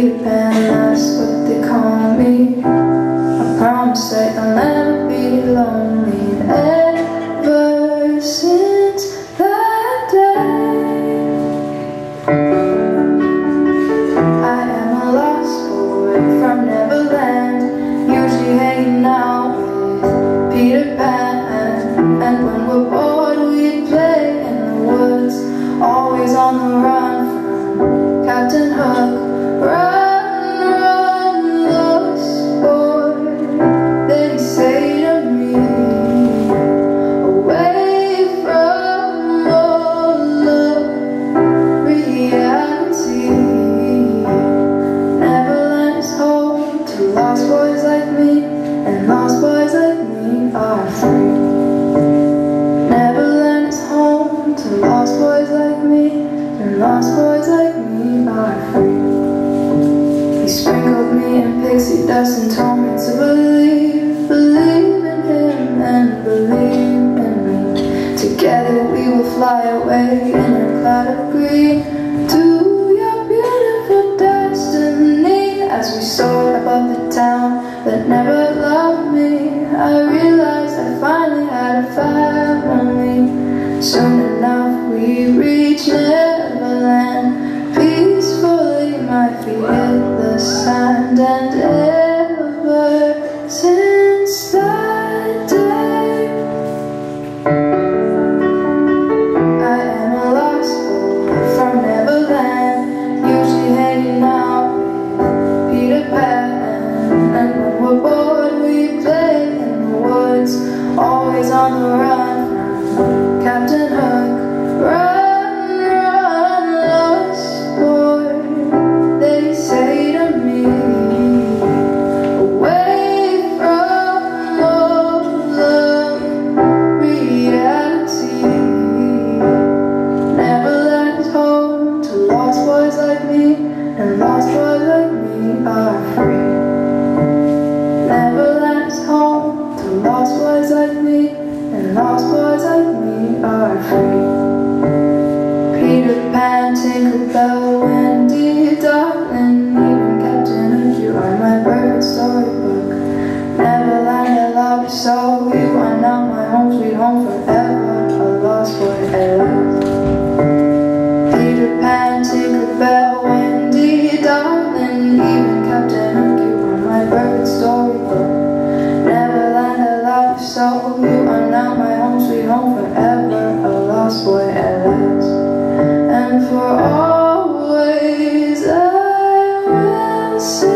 Peter Pan, that's what they call me. I promise that I'll never be lonely. Ever since that day, I am a lost boy from Neverland, usually hanging out with Peter Pan. And when we're bored, we play in the woods, always on the run from Captain Hook. Run, run, lost boy, they say to me, away from all of reality. Neverland is home to lost boys like me, and lost boys like me are free. Neverland is home to lost boys like me, and lost boys like me are free. He sprinkled me in pixie dust and told me to believe, believe in him and believe in me. Together we will fly away in a cloud of green to your beautiful destiny. As we soared above the town that never loved me, I realized I finally had a family. Soon enough we reached Neverland. Peacefully my feet hit the sand, and ever since that day, I am a lost boy from Neverland, usually hanging out with Peter Pan. And when we're bored, we play in the woods, always on the run from Captain Hook. Run, run, lost boy, they say to me, away from all of reality. Neverland is home to lost boys like me, and lost boys like me are free. Neverland is home to lost boys like me, and lost boys like me are free. Peter Pan, Tinkerbell, Wendy, darling, even Captain Hook, you are my perfect storybook. Neverland, I love you so, you are now my home, sweet home forever, a lost boy at last. Peter Pan, Tinkerbell, Wendy, darling, even Captain Hook, you are my perfect storybook. Neverland, I love you so, you are now my home, sweet home forever, a lost boy at last. And for always I will say